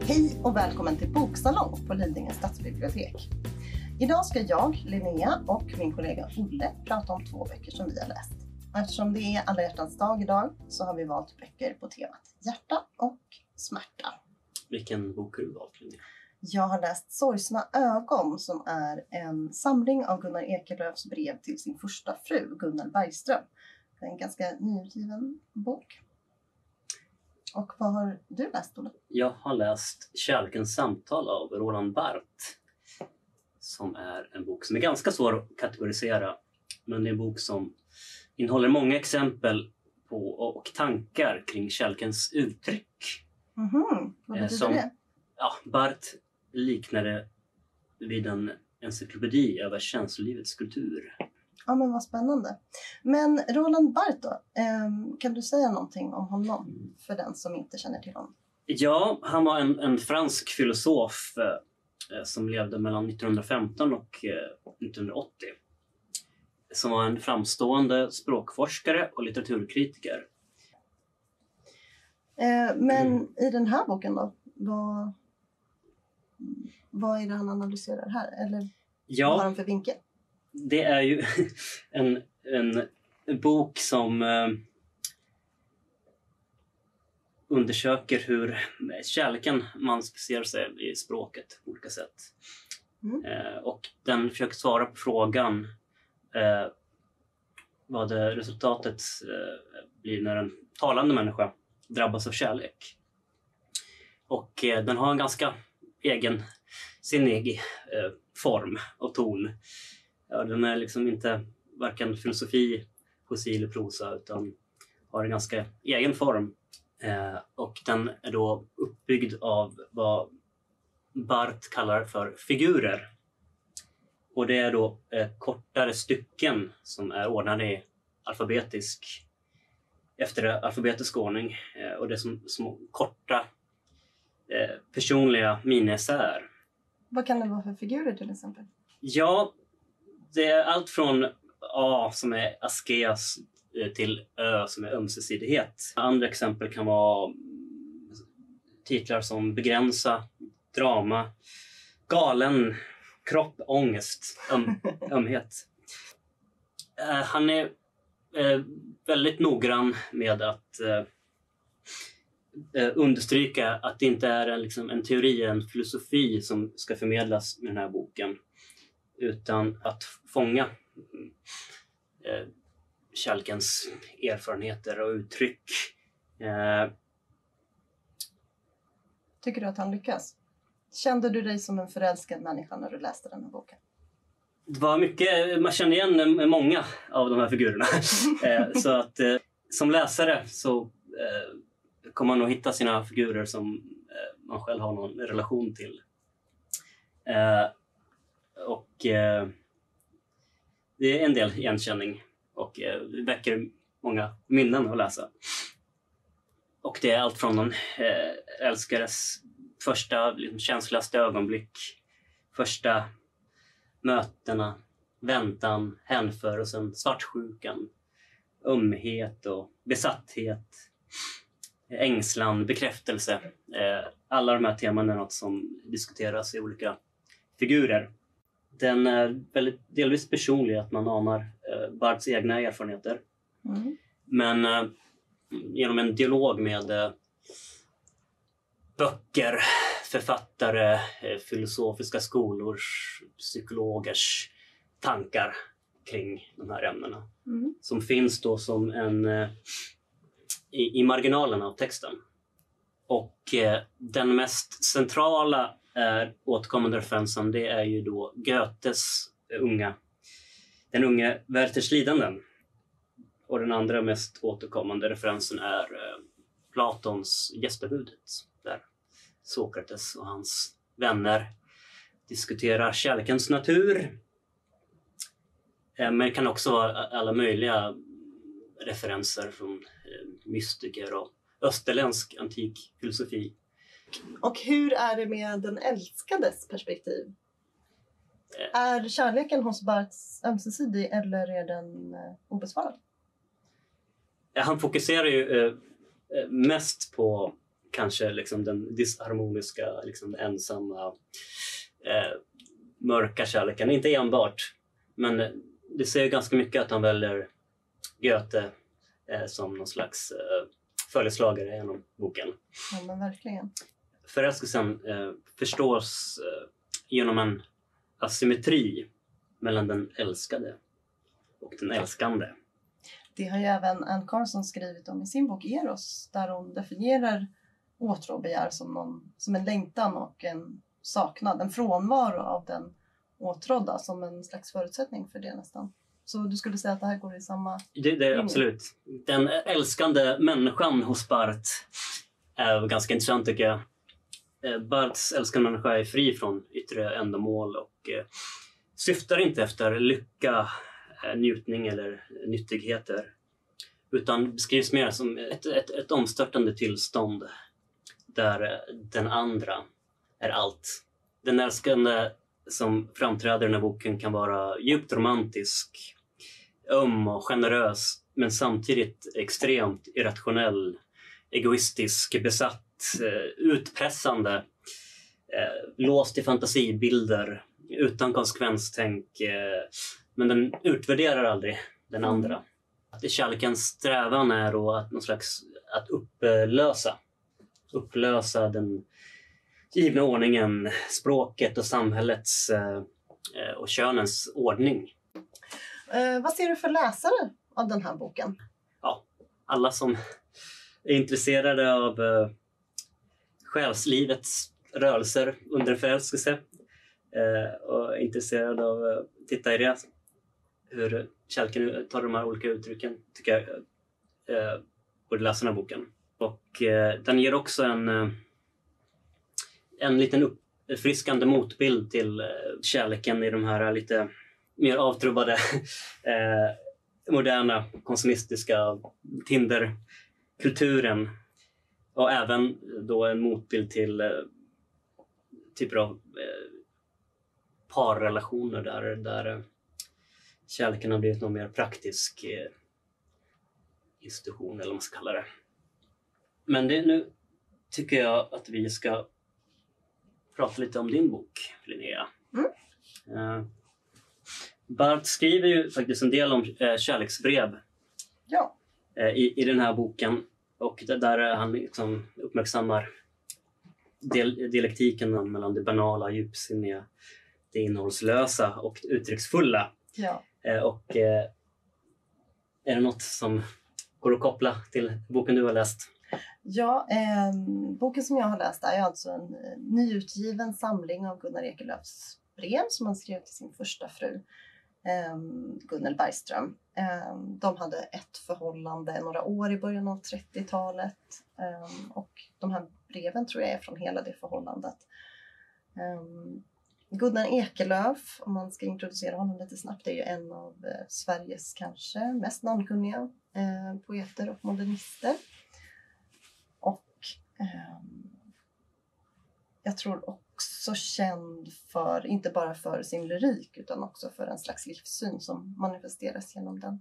Hej och välkommen till Boksalong på Lidingö stadsbibliotek. Idag ska jag, Linnea och min kollega Olle prata om 2 böcker som vi har läst. Eftersom det är alla hjärtans dag idag så har vi valt böcker på temat hjärta och smärta. Vilken bok har du valt, Linnea? Jag har läst Sorgsna ögon som är en samling av Gunnar Ekelöfs brev till sin första fru, Gunnel Bergström. Det är en ganska nyutgiven bok. Och vad har du läst, Olle? Jag har läst Kärlekens samtal av Roland Barthes. Som är en bok som är ganska svår att kategorisera. Men det är en bok som innehåller många exempel på och tankar kring kärlekens uttryck. Vad betyder det? Ja, Barthes liknade vid en encyklopedi över känslolivets kultur. Ja, men vad spännande. Men Roland Barthes då? Kan du säga någonting om honom för den som inte känner till honom? Ja, han var en fransk filosof som levde mellan 1915 och 1980. Som var en framstående språkforskare och litteraturkritiker. Men i den här boken då? Vad är det han analyserar här? Eller vad har han för vinkel? Det är ju en bok som undersöker hur kärleken manifesterar sig i språket på olika sätt. Och den försöker svara på frågan vad resultatet blir när en talande människa drabbas av kärlek. Och den har en ganska egensinnig form och ton. Ja, den är liksom inte varken filosofi, poesi eller prosa utan har en ganska egen form. Och den är då uppbyggd av vad Barthes kallar för figurer. Och det är då kortare stycken som är ordnade efter alfabetisk ordning. Och det är som små korta personliga miniessäer. Vad kan det vara för figurer till exempel? Ja, det är allt från A som är askes till Ö som är ömsesidighet. Andra exempel kan vara titlar som begränsa, drama, galen, kropp, ångest, ömhet. Han är väldigt noggrann med att understryka att det inte är en teori, en filosofi som ska förmedlas med den här boken. Utan att fånga kärlekens erfarenheter och uttryck. Tycker du att han lyckas? Kände du dig som en förälskad människa när du läste den här boken? Det var mycket, man känner igen många av de här figurerna. Så att som läsare så kommer man nog hitta sina figurer som man själv har någon relation till. Och det är en del igenkänning och det väcker många minnen att läsa. Och det är allt från en älskares första känsligaste ögonblick, första mötena, väntan, hänförelsen, svartsjukan, ömhet och besatthet, ängslan, bekräftelse. Alla de här teman är något som diskuteras i olika figurer. Den är väldigt delvis personlig, att man anar Barths egna erfarenheter. Men genom en dialog med böcker, författare, filosofiska skolors, psykologers tankar kring de här ämnena. Som finns då som i marginalen av texten. Och den mest centrala återkommande referensen, det är ju då Goethes den unge Werthers lidanden. Och den andra mest återkommande referensen är Platons gästabudet, där Sokrates och hans vänner diskuterar kärlekens natur. Men det kan också vara alla möjliga referenser från mystiker och österländsk antik filosofi. Och hur är det med den älskades perspektiv? Är kärleken hos Barths ömsesidig eller är den obesvarad? Han fokuserar ju mest på kanske liksom den disharmoniska, liksom ensamma, mörka kärleken. Inte enbart, men det säger ganska mycket att han väljer Goethe som någon slags följeslagare genom boken. Ja, men verkligen. Förälskelsen förstås genom en asymmetri mellan den älskade och den älskande. Det har ju även Anne Carson skrivit om i sin bok Eros, där hon definierar åtråbegär som en längtan och en saknad, en frånvaro av den åtrådda som en slags förutsättning för det nästan. Så du skulle säga att det här går i samma Det är absolut. Den älskande människan hos Barthes är ganska intressant tycker jag. Barths älskande människa är fri från yttre ändamål och syftar inte efter lycka, njutning eller nyttigheter. Utan beskrivs mer som ett omstörtande tillstånd där den andra är allt. Den älskande som framträder i den här boken kan vara djupt romantisk, öm och generös, men samtidigt extremt irrationell, egoistisk, besatt, utpressande, låst i fantasibilder, utan konsekvenstänk, men den utvärderar aldrig den andra. Att kärlekens strävan är då att någon slags att upplösa den givna ordningen, språket och samhällets och könens ordning. Vad ser du för läsare av den här boken? Ja, alla som är intresserade av själslivets rörelser under förälskelse och är intresserade av att titta i det, hur kärleken tar de här olika uttrycken, tycker jag borde läsa den här boken. Och den ger också en liten uppfriskande motbild till kärleken i de här lite mer avtrubbade moderna konsumistiska Tinder-kulturen. Och även då en motbild till typer av parrelationer där kärleken har blivit någon mer praktisk institution eller vad man ska kalla det. Men nu tycker jag att vi ska prata lite om din bok, Linnea. Barth skriver ju faktiskt en del om kärleksbrev i den här boken. Och där han liksom uppmärksammar dialektiken mellan det banala, djupsinniga, det innehållslösa och uttrycksfulla. Ja. Och är det något som går att koppla till boken du har läst? Ja, boken som jag har läst är alltså en nyutgiven samling av Gunnar Ekelöfs brev som han skrev till sin första fru, Gunnel Bergström. De hade ett förhållande några år i början av 30-talet och de här breven tror jag är från hela det förhållandet. Gunnar Ekelöf, om man ska introducera honom lite snabbt, är ju en av Sveriges kanske mest namnkunniga poeter och modernister. Och jag tror också känd för, inte bara för sin lyrik utan också för en slags livssyn som manifesteras genom den.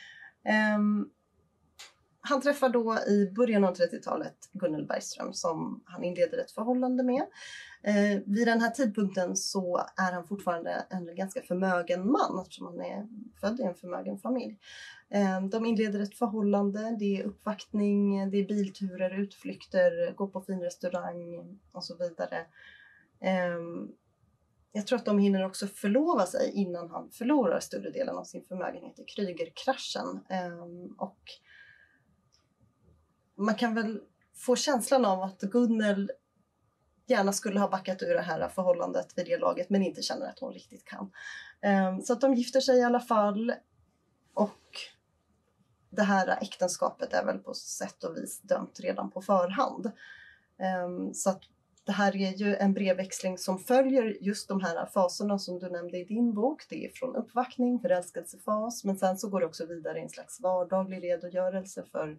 Han träffar då i början av 30-talet Gunnel Bergström som han inleder ett förhållande med. Vid den här tidpunkten så är han fortfarande en ganska förmögen man eftersom han är född i en förmögen familj. De inleder ett förhållande, det är uppvaktning, det är bilturer, utflykter, gå på fin restaurang och så vidare. Jag tror att de hinner också förlova sig innan han förlorar större delen av sin förmögenhet i Krügerkraschen. Och man kan väl få känslan av att Gunnel gärna skulle ha backat ur det här förhållandet vid det laget men inte känner att hon riktigt kan. Så att de gifter sig i alla fall och det här äktenskapet är väl på sätt och vis dömt redan på förhand. Så att det här är ju en brevväxling som följer just de här faserna som du nämnde i din bok. Det är från uppvaktning, förälskelsefas, men sen så går det också vidare i en slags vardaglig redogörelse för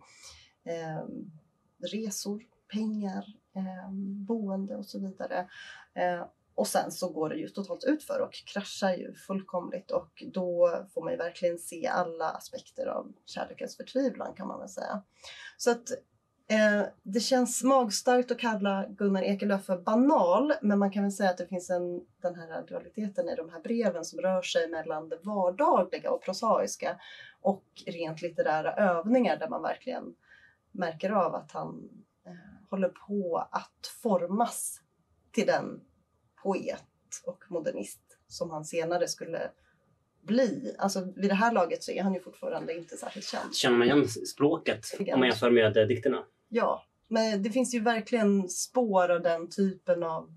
resor, pengar, boende och så vidare. Och sen så går det ju totalt utför och kraschar ju fullkomligt och då får man ju verkligen se alla aspekter av kärlekens förtvivlan kan man väl säga. Så att Det känns magstarkt att kalla Gunnar Ekelöf för banal, men man kan väl säga att det finns den här dualiteten i de här breven som rör sig mellan det vardagliga och prosaiska och rent litterära övningar där man verkligen märker av att han håller på att formas till den poet och modernist som han senare skulle bli. Alltså vid det här laget så är han ju fortfarande inte särskilt känd. Känner man igen språket om man jämför med dikterna? Ja, men det finns ju verkligen spår av den typen av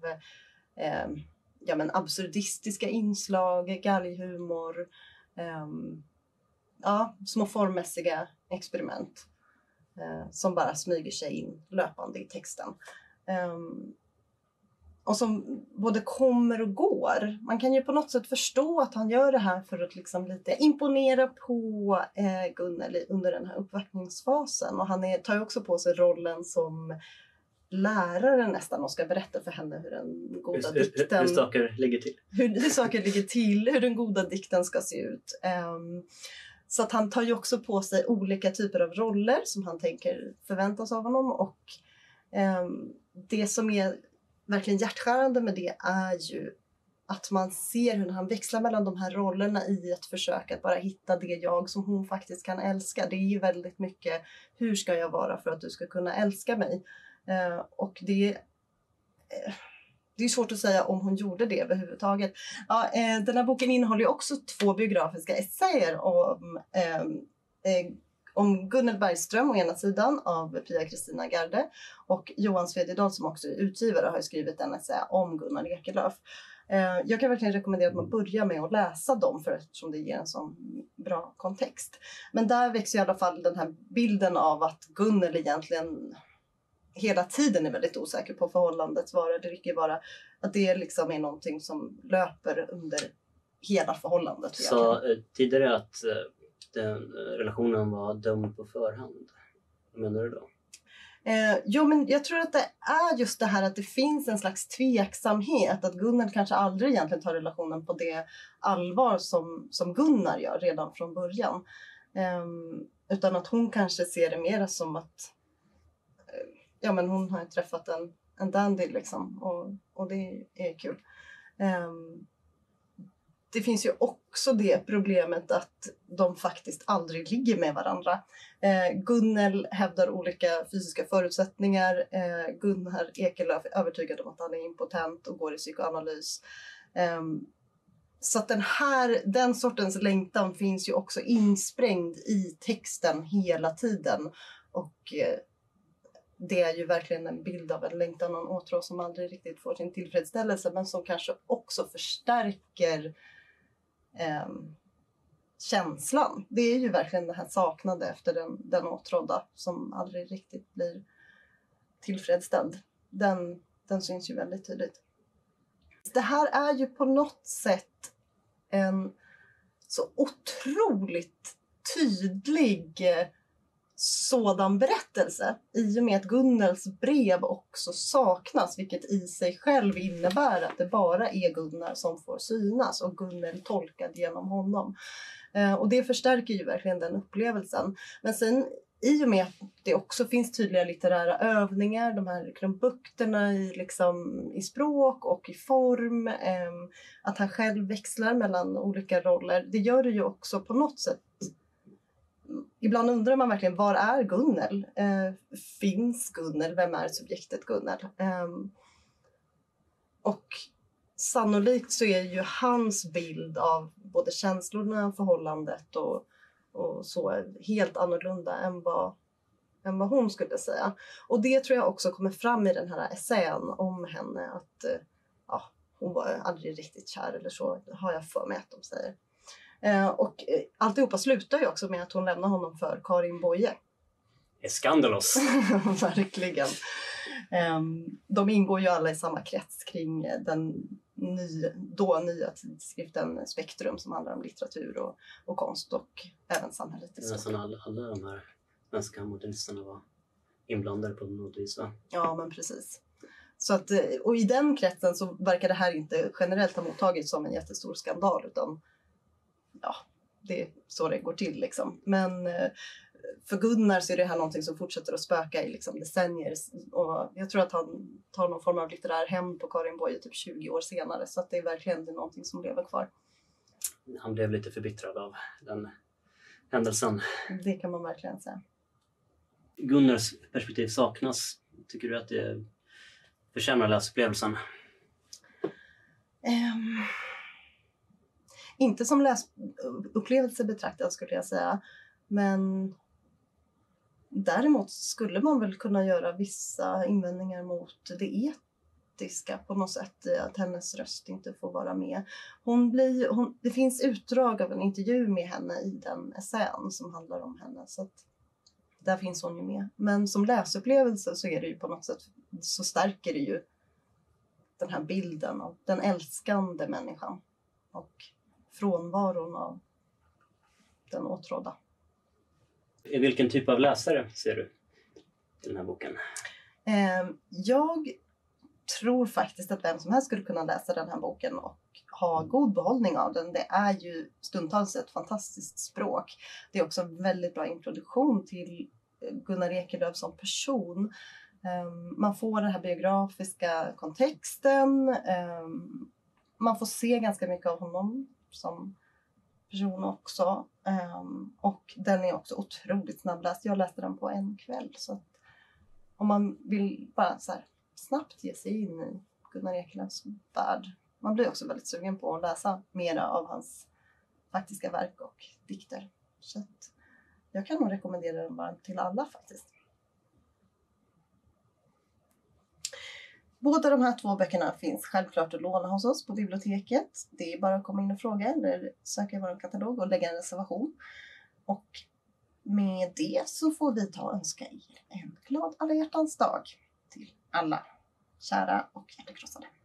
absurdistiska inslag, galghumor, små formmässiga experiment som bara smyger sig in löpande i texten. Och som både kommer och går. Man kan ju på något sätt förstå att han gör det här för att liksom lite imponera på Gunnel under den här uppvaktningsfasen. Och han tar ju också på sig rollen som lärare nästan och ska berätta för henne hur den goda dikten... Hur saker ligger till. Hur saker ligger till, hur den goda dikten ska se ut. Så att han tar ju också på sig olika typer av roller som han tänker förväntas av honom. Och det som är verkligen hjärtskärande med det är ju att man ser hur han växlar mellan de här rollerna i ett försök att bara hitta det jag som hon faktiskt kan älska. Det är ju väldigt mycket, hur ska jag vara för att du ska kunna älska mig? Och det är svårt att säga om hon gjorde det överhuvudtaget. Ja, den här boken innehåller ju också 2 biografiska essäer om Gunnel Bergström å ena sidan av Pia-Kristina Garde och Johan Svedjedal som också är utgivare har skrivit en essä om Gunnar Ekelöf. Jag kan verkligen rekommendera att man börjar med att läsa dem eftersom det ger en sån bra kontext. Men där växer i alla fall den här bilden av att Gunnel egentligen hela tiden är väldigt osäker på förhållandets vara eller icke vara. Att det liksom är någonting som löper under hela förhållandet. Så tidigare att den relationen var dömd på förhand. Vad menar du då? Men jag tror att det är just det här att det finns en slags tveksamhet. Att Gunnar kanske aldrig egentligen tar relationen på det allvar som Gunnar gör redan från början. Utan att hon kanske ser det mer som att hon har träffat en dandy liksom. Och det är kul. Det finns ju också det problemet att de faktiskt aldrig ligger med varandra. Gunnel hävdar olika fysiska förutsättningar. Gunnar Ekelöf är övertygad om att han är impotent och går i psykoanalys. Så att den sortens längtan finns ju också insprängd i texten hela tiden. Och det är ju verkligen en bild av en längtan och en åtrå som aldrig riktigt får sin tillfredsställelse. Men som kanske också förstärker känslan. Det är ju verkligen det här saknade efter den åtrådda som aldrig riktigt blir tillfredsställd. Den syns ju väldigt tydligt. Det här är ju på något sätt en så otroligt tydlig sådan berättelse i och med att Gunnels brev också saknas, vilket i sig själv innebär att det bara är Gunnar som får synas och Gunnel tolkad genom honom. Och det förstärker ju verkligen den upplevelsen. Men sen i och med att det också finns tydliga litterära övningar, de här krumbukterna i språk och i form, att han själv växlar mellan olika roller, det gör det ju också på något sätt. Ibland undrar man verkligen, var är Gunnel? Finns Gunnel? Vem är subjektet Gunnel? Och sannolikt så är ju hans bild av både känslorna, förhållandet och så helt annorlunda än vad hon skulle säga. Och det tror jag också kommer fram i den här essän om henne. Att hon var aldrig riktigt kär eller så, har jag för mig att de säger. Och alltihopa slutar ju också med att hon lämnar honom för Karin Boye. Det är skandalos. Verkligen. De ingår ju alla i samma krets kring den nya tidskriften Spektrum som handlar om litteratur och konst och även samhället i stort. Nästan alla de här svenska modernisterna var inblandade på något vis, va? Ja, men precis. Så att, och i den kretsen så verkar det här inte generellt ha mottagits som en jättestor skandal, utan det är så det går till liksom. Men för Gunnar så är det här någonting som fortsätter att spöka i liksom decennier. Och jag tror att han tar någon form av litterär hämnd på Karin Boye typ 20 år senare. Så att det är verkligen någonting som lever kvar. Han blev lite förbittrad av den händelsen. Det kan man verkligen säga. Gunnars perspektiv saknas. Tycker du att det försämrar läsupplevelsen? Inte som läsupplevelse betraktad skulle jag säga. Men däremot skulle man väl kunna göra vissa invändningar mot det etiska på något sätt. Att hennes röst inte får vara med. Det finns utdrag av en intervju med henne i den essän som handlar om henne. Så att där finns hon ju med. Men som läsupplevelse så är det ju på något sätt, så stärker det ju den här bilden av den älskande människan. Och frånvaron av den åtrådda. Vilken typ av läsare ser du i den här boken? Jag tror faktiskt att vem som helst skulle kunna läsa den här boken och ha god behållning av den. Det är ju stundtals ett fantastiskt språk. Det är också en väldigt bra introduktion till Gunnar Ekelöf som person. Man får den här biografiska kontexten. Man får se ganska mycket av honom som person också. Och den är också otroligt snabbläst. Jag läste den på en kväll. Så att om man vill bara så här snabbt ge sig in i Gunnar Ekelöfs värld. Man blir också väldigt sugen på att läsa mera av hans faktiska verk och dikter. Så att jag kan nog rekommendera den varmt till alla faktiskt. Båda de här 2 böckerna finns självklart att låna hos oss på biblioteket. Det är bara att komma in och fråga eller söka i vår katalog och lägga en reservation. Och med det så får vi ta och önska er en glad alla hjärtans dag till alla kära och hjärtekrossade.